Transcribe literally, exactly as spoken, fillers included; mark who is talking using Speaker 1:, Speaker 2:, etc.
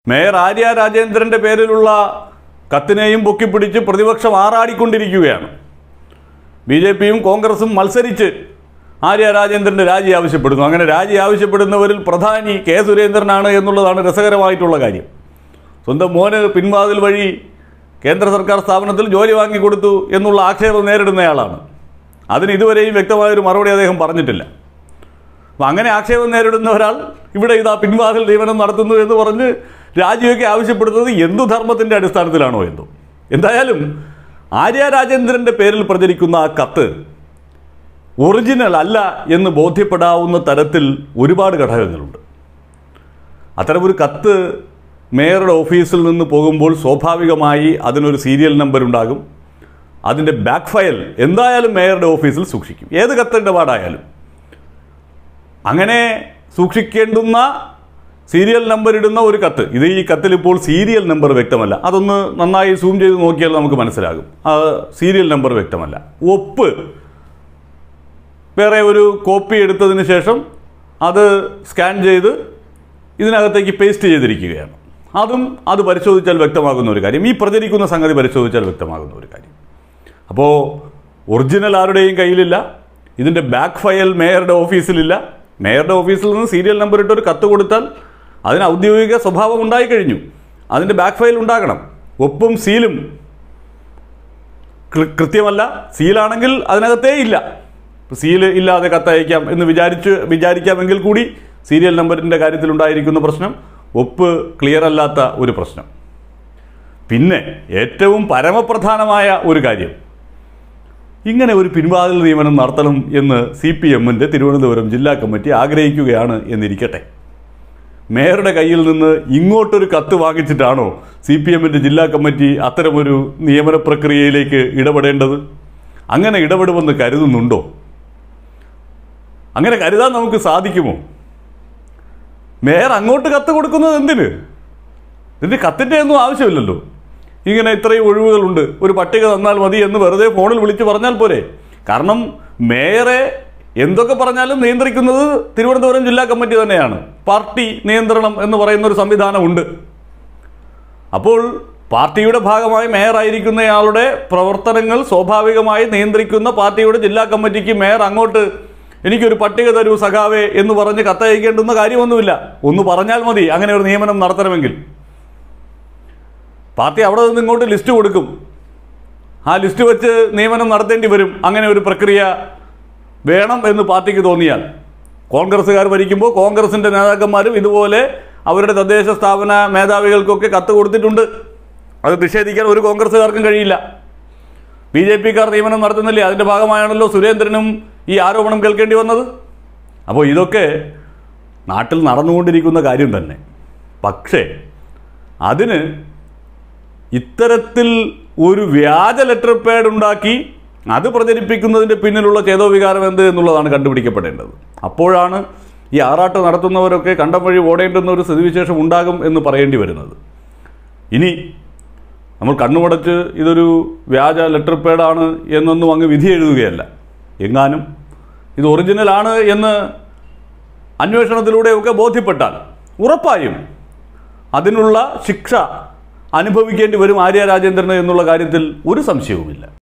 Speaker 1: Mayor Arya രാജേന്ദ്രൻ്റെ പേരിലുള്ള കത്തിനെയും പൊക്കിപ്പിടിച്ച് പ്രതിപക്ഷം ആറാടിക്കൊണ്ടിരിക്കുകയാണ്. B J പിയും കോൺഗ്രസും മത്സരിച്ച് ആര്യ രാജേന്ദ്രൻ്റെ രാജി ആവശ്യപ്പെടുന്നു. അങ്ങനെ രാജി ആവശ്യപ്പെടുന്നവരിൽ പ്രധാനി കെ സുരേന്ദ്രനാണ് എന്നുള്ളതാണ് രസകരമായിട്ടുള്ള കാര്യം. സ്വന്തം മോന് പിൻവാതിൽ വഴി കേന്ദ്ര സർക്കാർ സ്ഥാപനത്തിൽ ജോലി വാങ്ങിക്കൊടുത്തു എന്നുള്ള ആക്ഷേപം നേരിടുന്നയാളാണ്. അതിന് ഇതുവരെയും വ്യക്തമായൊരു മറുപടി അദ്ദേഹം പറഞ്ഞിട്ടില്ല. അപ്പം അങ്ങനെ ആക്ഷേപം നേരിടുന്ന ഒരാൾ ഇവിടെ ഇതാ പിൻവാതിൽ നിയമനം നടത്തുന്നു എന്ന് പറഞ്ഞ് രാജിയൊക്കെ ആവശ്യപ്പെടുന്നത് എന്തു ധർമ്മത്തിൻ്റെ അടിസ്ഥാനത്തിലാണോ എന്തോ. എന്തായാലും ആര്യ രാജേന്ദ്രൻ്റെ പേരിൽ പ്രചരിക്കുന്ന ആ കത്ത് ഒറിജിനൽ അല്ല എന്ന് ബോധ്യപ്പെടാവുന്ന തരത്തിൽ ഒരുപാട് ഘടകങ്ങളുണ്ട്. അത്തരമൊരു കത്ത് മേയറുടെ ഓഫീസിൽ നിന്ന് പോകുമ്പോൾ സ്വാഭാവികമായി അതിനൊരു സീരിയൽ നമ്പർ ഉണ്ടാകും. അതിൻ്റെ ബാക്ക് ഫയൽ എന്തായാലും മേയറുടെ ഓഫീസിൽ സൂക്ഷിക്കും, ഏത് കത്തിൻ്റെ പാടായാലും. അങ്ങനെ സൂക്ഷിക്കേണ്ടുന്ന സീരിയൽ നമ്പർ ഇടുന്ന ഒരു കത്ത്, ഇത് ഈ കത്തിൽ ഇപ്പോൾ സീരിയൽ നമ്പർ വ്യക്തമല്ല. അതൊന്ന് നന്നായി സൂം ചെയ്ത് നോക്കിയാൽ നമുക്ക് മനസ്സിലാകും. ആ സീരിയൽ നമ്പർ വ്യക്തമല്ല. ഒപ്പ് വേറെ ഒരു കോപ്പി എടുത്തതിന് ശേഷം അത് സ്കാൻ ചെയ്ത് ഇതിനകത്തേക്ക് പേസ്റ്റ് ചെയ്തിരിക്കുകയാണ്. അതും അത് പരിശോധിച്ചാൽ വ്യക്തമാകുന്ന ഒരു കാര്യം, ഈ പ്രചരിക്കുന്ന സംഗതി പരിശോധിച്ചാൽ വ്യക്തമാകുന്ന ഒരു കാര്യം. അപ്പോൾ ഒറിജിനൽ ആരുടെയും കയ്യിലില്ല. ഇതിൻ്റെ ബാക്ക് ഫയൽ മേയറുടെ ഓഫീസിലില്ല. മേയറുടെ ഓഫീസിൽ നിന്ന് സീരിയൽ നമ്പർ ഇട്ടൊരു കത്ത് കൊടുത്താൽ അതിന് ഔദ്യോഗിക സ്വഭാവം ഉണ്ടായിക്കഴിഞ്ഞു. അതിൻ്റെ ബാക്ക് ഫയൽ ഉണ്ടാകണം. ഒപ്പും സീലും കൃത്യമല്ല. സീലാണെങ്കിൽ അതിനകത്തേ ഇല്ല. സീൽ ഇല്ലാതെ കത്തയക്കാം എന്ന് വിചാരിച്ച് വിചാരിക്കാമെങ്കിൽ കൂടി സീരിയൽ നമ്പറിൻ്റെ കാര്യത്തിലുണ്ടായിരിക്കുന്ന പ്രശ്നം ഒപ്പ് ക്ലിയർ അല്ലാത്ത ഒരു പ്രശ്നം. പിന്നെ ഏറ്റവും പരമപ്രധാനമായ ഒരു കാര്യം, ഇങ്ങനെ ഒരു പിൻവാതിൽ നിയമനം നടത്തണം എന്ന് സി പി എമ്മിൻ്റെ തിരുവനന്തപുരം ജില്ലാ കമ്മിറ്റി ആഗ്രഹിക്കുകയാണ് എന്നിരിക്കട്ടെ. മേയറുടെ കയ്യിൽ നിന്ന് ഇങ്ങോട്ടൊരു കത്ത് വാങ്ങിച്ചിട്ടാണോ സി പി എമ്മിൻ്റെ ജില്ലാ കമ്മിറ്റി അത്തരമൊരു നിയമന പ്രക്രിയയിലേക്ക് ഇടപെടേണ്ടത്? അങ്ങനെ ഇടപെടുമെന്ന് കരുതുന്നുണ്ടോ? അങ്ങനെ കരുതാൻ നമുക്ക് സാധിക്കുമോ? മേയർ അങ്ങോട്ട് കത്ത് കൊടുക്കുന്നത് എന്തിന്? ഇതിൻ്റെ കത്തിൻ്റെ ഒന്നും ആവശ്യമില്ലല്ലോ. ഇങ്ങനെ ഇത്രയും ഒഴിവുകളുണ്ട്, ഒരു പട്ടിക തന്നാൽ മതി എന്ന് വെറുതെ ഫോണിൽ വിളിച്ച് പറഞ്ഞാൽ പോരെ. കാരണം മേയറെ എന്തൊക്കെ പറഞ്ഞാലും നിയന്ത്രിക്കുന്നത് തിരുവനന്തപുരം ജില്ലാ കമ്മിറ്റി തന്നെയാണ്. പാർട്ടി നിയന്ത്രണം എന്ന് പറയുന്ന ഒരു സംവിധാനമുണ്ട്. അപ്പോൾ പാർട്ടിയുടെ ഭാഗമായി മേയറായിരിക്കുന്നയാളുടെ പ്രവർത്തനങ്ങൾ സ്വാഭാവികമായി നിയന്ത്രിക്കുന്ന പാർട്ടിയുടെ ജില്ലാ കമ്മിറ്റിക്ക് മേയർ അങ്ങോട്ട് എനിക്കൊരു പട്ടിക തരൂ സഖാവേ എന്ന് പറഞ്ഞ് കത്തയക്കേണ്ടുന്ന കാര്യമൊന്നുമില്ല. ഒന്ന് പറഞ്ഞാൽ മതി അങ്ങനെ ഒരു നിയമനം നടത്തണമെങ്കിൽ. പാർട്ടി അവിടെ നിന്ന് ഇങ്ങോട്ട് ലിസ്റ്റ് കൊടുക്കും. ആ ലിസ്റ്റ് വെച്ച് നിയമനം നടത്തേണ്ടി വരും. അങ്ങനെ ഒരു പ്രക്രിയ വേണം എന്ന് പാർട്ടിക്ക് തോന്നിയാൽ. കോൺഗ്രസ്സുകാർ ഭരിക്കുമ്പോൾ കോൺഗ്രസിൻ്റെ നേതാക്കന്മാരും ഇതുപോലെ അവരുടെ തദ്ദേശ സ്ഥാപന മേധാവികൾക്കൊക്കെ കത്ത് കൊടുത്തിട്ടുണ്ട്. അത് നിഷേധിക്കാൻ ഒരു കോൺഗ്രസ്സുകാർക്കും കഴിയില്ല. ബി ജെ പിക്കാർ നിയമനം നടത്തുന്നില്ലേ, അതിൻ്റെ ഭാഗമായാണല്ലോ സുരേന്ദ്രനും ഈ ആരോപണം കേൾക്കേണ്ടി വന്നത്. അപ്പോൾ ഇതൊക്കെ നാട്ടിൽ നടന്നുകൊണ്ടിരിക്കുന്ന കാര്യം തന്നെ. പക്ഷേ അതിന് ഇത്തരത്തിൽ ഒരു വ്യാജ ലെറ്റർ പാഡ് ഉണ്ടാക്കി അത് പ്രചരിപ്പിക്കുന്നതിൻ്റെ പിന്നിലുള്ള ചേതോവികാരം എന്ത് എന്നുള്ളതാണ് കണ്ടുപിടിക്കപ്പെടേണ്ടത്. അപ്പോഴാണ് ഈ ആറാട്ട് നടത്തുന്നവരൊക്കെ കണ്ടം വഴി ഓടേണ്ടുന്ന ഒരു സ്ഥിതിവിശേഷം ഉണ്ടാകും എന്ന് പറയേണ്ടി വരുന്നത്. ഇനി നമ്മൾ കണ്ണുമടച്ച് ഇതൊരു വ്യാജ ലെറ്റർ പാഡാണ് എന്നൊന്നും അങ്ങ് വിധി എഴുതുകയല്ല. എങ്ങാനും ഇത് ഒറിജിനലാണ് എന്ന് അന്വേഷണത്തിലൂടെയൊക്കെ ബോധ്യപ്പെട്ടാൽ ഉറപ്പായും അതിനുള്ള ശിക്ഷ അനുഭവിക്കേണ്ടി വരും ആര്യ രാജേന്ദ്രന് എന്നുള്ള കാര്യത്തിൽ ഒരു സംശയവുമില്ല.